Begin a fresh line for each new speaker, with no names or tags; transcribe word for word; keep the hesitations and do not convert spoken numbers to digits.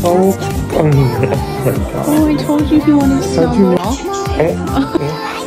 Oh, oh, oh my god.
Oh, I told you he wanted
Don't you know?
Snuggles.
Eh, eh.